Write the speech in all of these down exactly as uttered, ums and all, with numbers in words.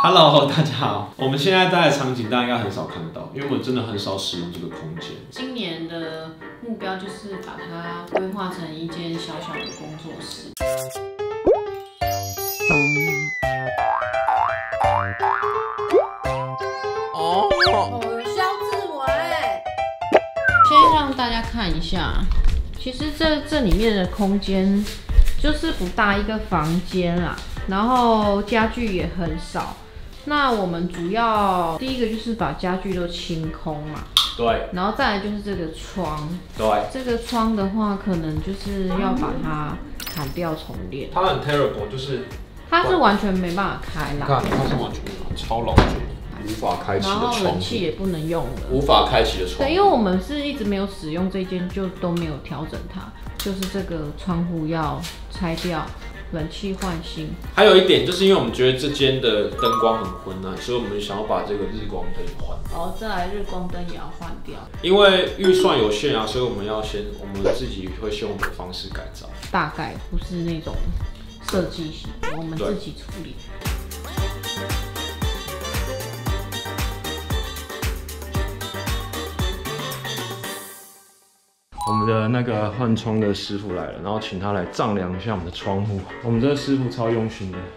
Hello， 大家好。我们现在待的场景大家应该很少看到，因为我们真的很少使用这个空间。 今年的目标就是把它规划成一间小小的工作室。 哦，哦，有肖志伟。 先让大家看一下，其实这这里面的空间就是不大一个房间啦，然后家具也很少。那我们主要第一个就是把家具都清空嘛， 对， 然后再来就是这个窗， 对， 这个窗的话可能就是要把它砍掉重练。 它很 terrible， 就是它是完全没办法开啦， 看它是完全超老旧，无法开启的然后窗冷气也不能用了， 无法开启的窗。 对，因为我们是一直没有使用这间，就都没有调整它，就是这个窗户要拆掉。冷气换新， 还有一点就是因为我们觉得这间的灯光很昏暗，所以我们想要把这个日光灯换掉。 哦，再来日光灯也要换掉。 因为预算有限啊，所以我们要先，我们自己会先用我们的方式改造。 大概不是那种设计型，我们自己处理。 我们的那个换窗的师傅来了，然后请他来丈量一下我们的窗户。我们这个师傅超用心的。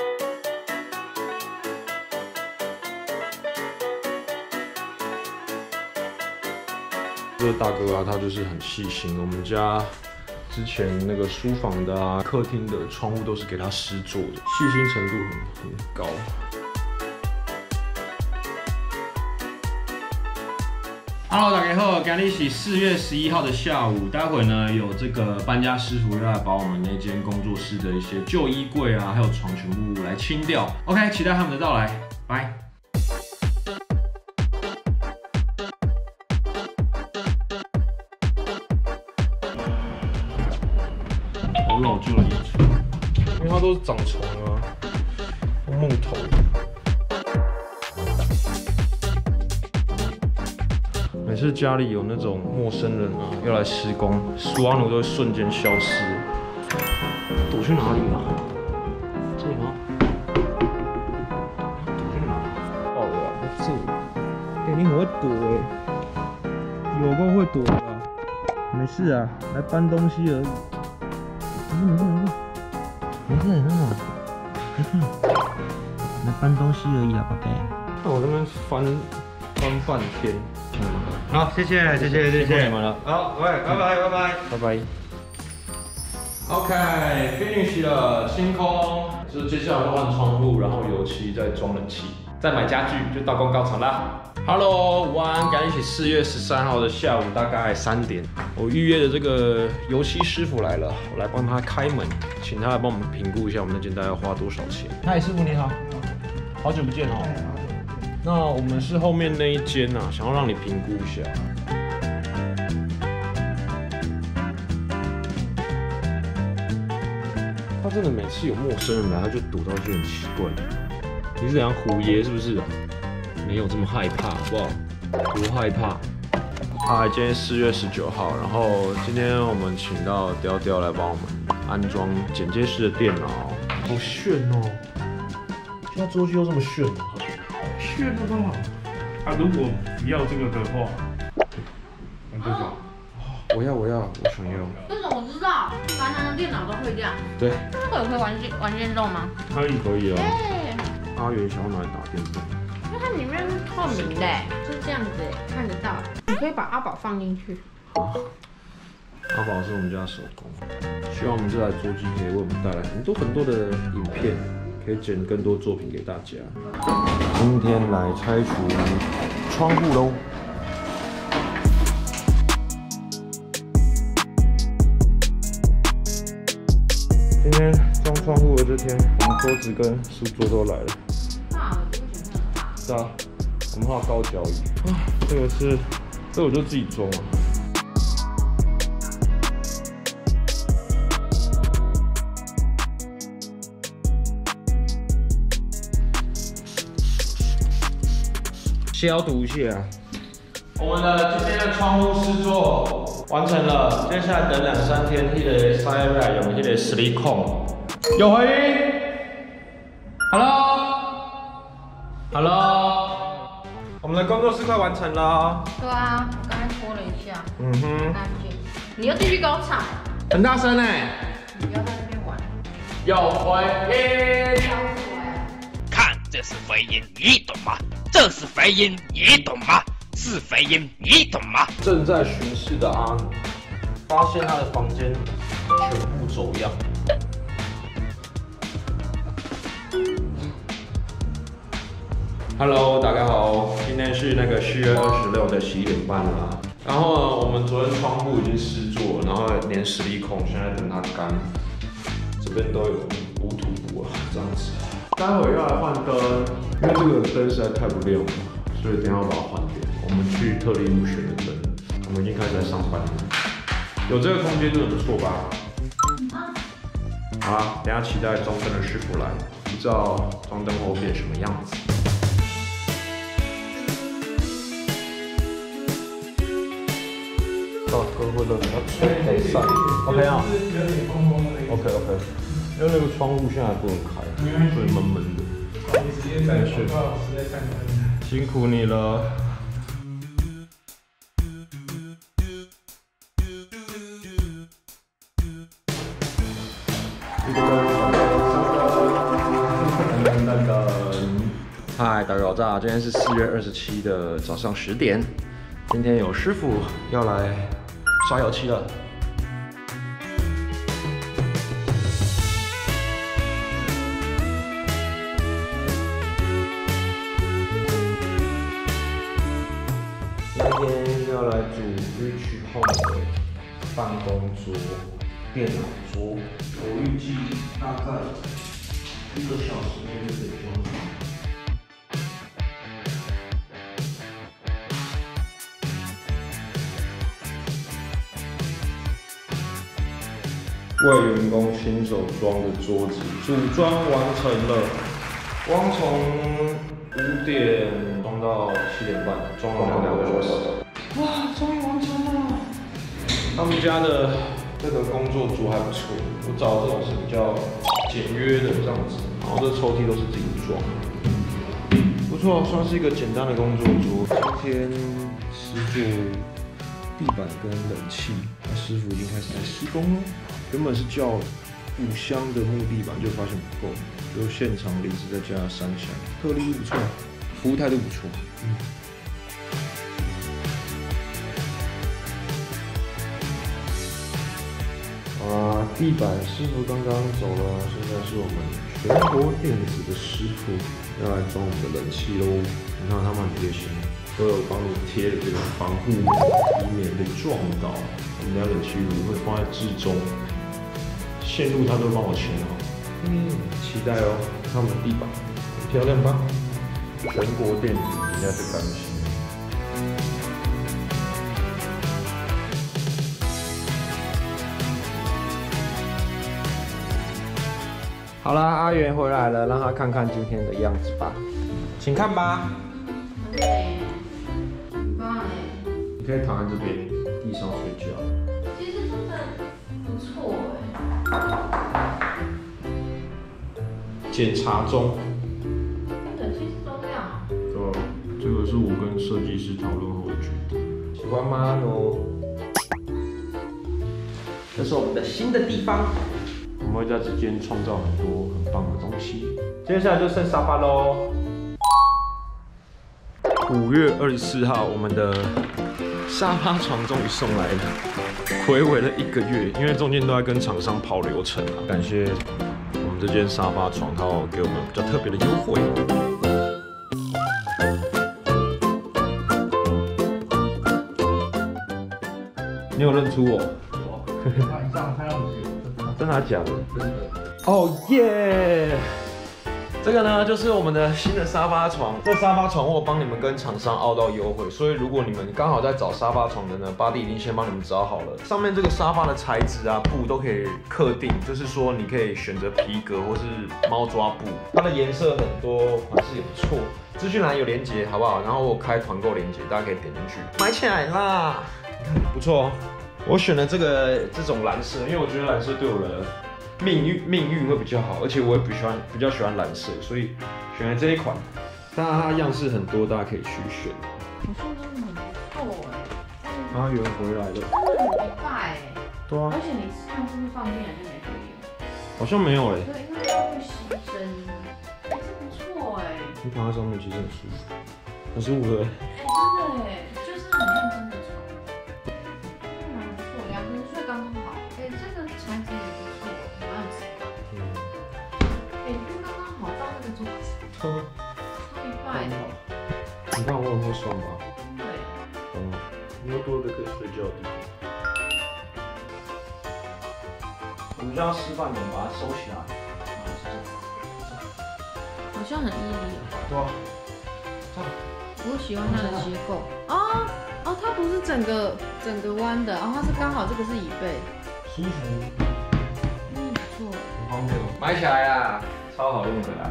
这个大哥啊，他就是很细心。我们家之前那个书房的啊、客厅的窗户都是给他师做的，细心程度很很高。Hello， 大家好，今天是四月十一号的下午。待会呢，有这个搬家师傅要来把我们那间工作室的一些旧衣柜啊，还有床全部来清掉。OK， 期待他们的到来，拜。好老旧的衣橱，因为它都是长虫啊，木头。每次家里有那种陌生人啊要来施工，苏阿奴都会瞬间消失。躲去哪里了？这里吗？躲去哪？爆了啊！在这里。哎、欸，你很会躲哎、欸，有够会躲的、啊。没事啊，来搬东西而已。没事没事没事，没事很好。没事，来搬东西而已啦，宝贝。看我这边翻翻半天。 好，谢谢，谢谢，谢谢你们了。 好，喂，拜拜，拜拜， 拜拜。OK，finish 了，清空。就是接下来换窗户，然后油漆，再装冷气，再买家具，就到公告场啦。Hello， 午安，赶紧起四月十三号的下午大概三点，我预约的这个油漆师傅来了，我来帮他开门，请他来帮我们评估一下我们那间大概要花多少钱。嗨，师傅你好，好久不见哦。那我们是后面那一间啊，想要让你评估一下。他真的每次有陌生人来，他就堵到就很奇怪。你是怎样虎爷是不是？没有这么害怕，好不好？不害怕。嗨，今天四月十九号，然后今天我们请到雕雕来帮我们安装剪接师的电脑，好炫哦！现在桌机都这么炫哦。 炫的吧？啊，如果不要这个的话，那这种， 我要，我要，我想要。 这种我知道，凡人的电脑都会这样。 对。 这个也可以玩电玩电动吗？ 可以，可以啊。 哎， 阿元想要拿来打电动。 因为它里面是透明的，是这样子看得到。你可以把阿宝放进去。 好。阿宝是我们家手工，希望我们这台桌机可以为我们带来很多很多的影片。可以剪更多作品给大家。今天来拆除窗户喽。今天装窗户的这天，我们桌子跟书桌都来了。 大了，这个选择大。 是啊，我们还有高脚椅。啊，这个是，这个我就自己装啊。消毒一下。我们的今天的窗户施作完成了，接下来等两三天，迄个三月来用迄个实力控有回音。Hello， Hello， 我们的工作室快完成了。 对啊，我刚才拖了一下， 嗯哼， 干净。你又继续给我踩， 很大声哎。 你不要在那边玩。 有回音。 看，这是回音，你懂吗？这是回音，你懂吗？是回音，你懂吗？ 正在巡视的阿努发现他的房间全部走样。Hello， 大家好，今天是那个四月二十六的十一点半啦。然后呢，我们昨天窗户已经施作，然后连实力孔现在等它干，这边都有补土补啊，这样子。待会要来换灯，因为这个灯实在太不亮了，所以等一下要把它换掉。我们去特立路选的灯，我们已经开始在上班了。有这个空间真的不错吧？好啦，等一下期待装灯的师傅来，不知道装灯后变什么样子。哦，够会热，要吹得上 ，OK 啊 ，OK OK， 因为那个窗户现在不能开，所以闷闷的。 你时间在广告老师在看灯， 辛苦你了。嗨，大家好，今天是四月二十七的早上十点，今天有师傅要来刷油漆了。今天要来组 Rich Home 的办公桌、电脑桌，我预计大概一个小时内就可以装好。为员工亲手装的桌子组装完成了，光从五点装到七点半，装了两个小时。哇，终于完成了！他们家的这个工作桌还不错，我找这种是比较简约的这样子，然后这抽屉都是自己装，不错，算是一个简单的工作桌。今天施作地板跟冷气，师傅已经开始在施工了。原本是叫五箱的木地板，就发现不够，就现场临时再加三箱，特例不错，服务态度不错。嗯。啊，地板师傅刚刚走了，现在是我们全国电子的师傅要来装我们的冷气喽。你看他们很贴心，都有帮你贴了这个防护膜，以免被撞到。我们家冷气炉会放在至中。线路他都帮我牵好，嗯，期待哦。看我们地板很漂亮吧？全国电子应该是甘心。好啦，阿元回来了，让他看看今天的样子吧，请看吧。 对，很棒哎。 你可以躺在这边地上睡觉。 其实真的不错哎。 检查中。 冷气是都亮啊？ 对啊，这个是我跟设计师讨论后的决定。喜欢吗？喏，这是我们的新的地方，我们会在这间创造很多很棒的东西。接下来就剩沙发喽。五月二十四号，我们的沙发床终于送来了。睽违了一个月，因为中间都在跟厂商跑流程啊。感谢我们这间沙发床，它有给我们比较特别的优惠。你有认出我？ 有，晚上看到你， 真的假的？ 真的。 哦耶！这个呢，就是我们的新的沙发床。这沙发床我帮你们跟厂商凹到优惠，所以如果你们刚好在找沙发床的呢，巴蒂已经先帮你们找好了。上面这个沙发的材质啊、布都可以客定，就是说你可以选择皮革或是猫抓布，它的颜色很多，款式也不错。资讯栏有连结，好不好？然后我开团购连结，大家可以点进去买起来啦。不错哦，我选了这个这种蓝色，因为我觉得蓝色对我的命运命运会比较好，而且我也比喜欢比较喜欢蓝色，所以选了这一款。 当然它样式很多，大家可以去选。 好像真的很不错哎。 阿元回来了， 真的很礼拜哎。 对啊而，且你看是不是放进来就没回音？ 好像没有哎。 对，因为它会吸声音。哎，这不错哎。 你躺在上面其实很舒服，很舒服的。 哎，真的哎，就是很像真的床。真的蛮不错，两个人睡刚刚好。哎，这个材质也不错，蛮有质感。 嗯， 哎，就刚刚好到这个桌子，超一拜的。 你看我很会算吧？ 对。 嗯，你又多了个可以睡觉的地方。我们就要示范，你们把它收起来。 好像很毅力哦。 对啊，这样。 我喜欢它的结构。哦哦，它不是整个整个弯的，哦，它是刚好这个是椅背。 舒服， 嗯，不错。 很方便哦。买起来啦，超好用的啦。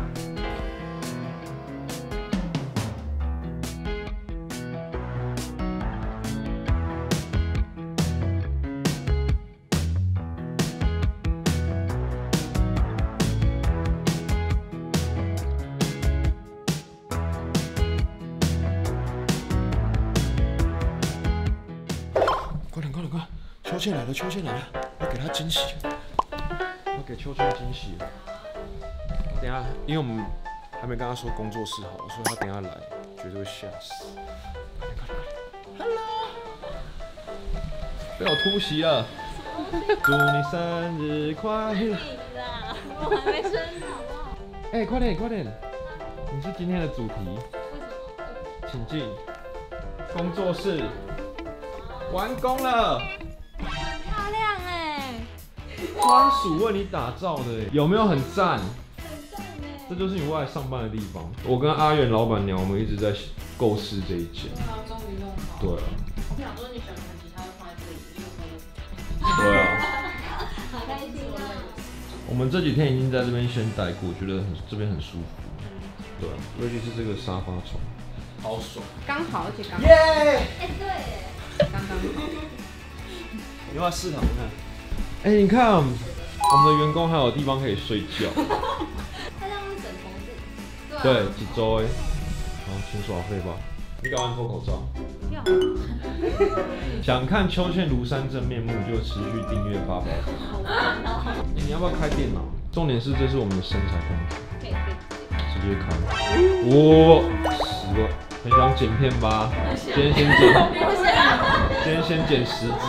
快点快点快点！秋倩来了，秋倩来了，要给她惊喜，要给秋倩惊喜。等一下，因为我们还没跟她说工作室好，所以她等一下来绝对会吓死。快点快点快点 ！Hello， 被我突袭了。祝你生日快乐！ 我还没生好不好？ 哎、快点快点！你是今天的主题， 为什么？ 请进工作室。完工了。 很漂亮哎， 专属为你打造的，有没有很赞？ 很赞哎。 这就是你未来上班的地方。我跟阿元老板娘，我们一直在构思这一间。 对啊，终于弄好。 对啊， 我想说你喜欢弹吉他，就放在这里，你有没有？ 对啊。 好开心啊！ 我们这几天已经在这边先待过，觉得很这边很舒服。对啊，尤其是这个沙发床，好爽。 刚好，而且刚耶！ 哎对耶， 刚刚好。 你要不要试躺看？哎、你看，我们的员工还有地方可以睡觉。 他这样会枕头子。 对，几周哎。好，请耍废吧。你赶快脱口罩。 要。 想看秋倩庐山真面目，就持续订阅八宝。欸、你要不要开电脑？重点是这是我们的身材工具， 可以可以。 直接开。哇，十个，很想剪片吧？今天先剪，今天先剪十支。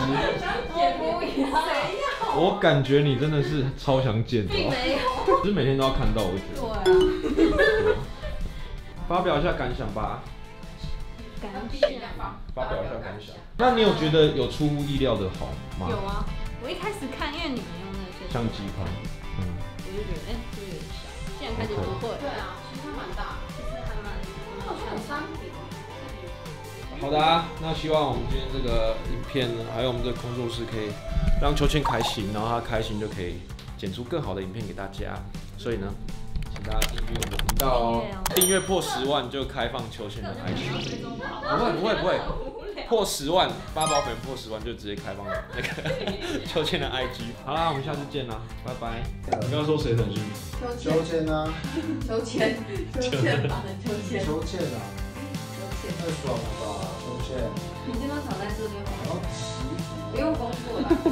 我感觉你真的是超想剪的、哦， 没有。 只是每天都要看到，我就觉得。 对啊。 发表一下感想吧。 感谢。 发表一下感想。那你有觉得有出乎意料的好吗？ 有啊，我一开始看，因为你们用那些相机拍，嗯， 我就觉得哎，是不是有点小？现在看起来不会。 对啊，其实蛮大， 其实还蛮好像有三平。 好的啊，那希望我们今天这个影片呢，还有我们这个工作室可以让秋倩开心，然后她开心就可以剪出更好的影片给大家。所以呢，请大家订阅我们的频道哦，订阅破十万就开放秋倩的 I G。不会不会不会，破十万八宝粉破十万就直接开放那个秋倩的 I G。好啦，我们下次见啦，拜拜。你刚刚说谁很辛苦？ 秋千啊， 秋千，秋千吧，秋千， 秋千啊， 秋千。 太爽了吧，秋千。 你今天躺在这边然后吗？ 祈福。 不用工作了。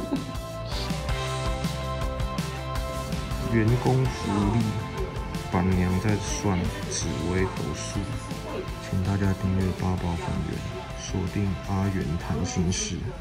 员工福利，板娘在算紫微斗数，请大家订阅八宝粉圆，锁定阿元谈心事。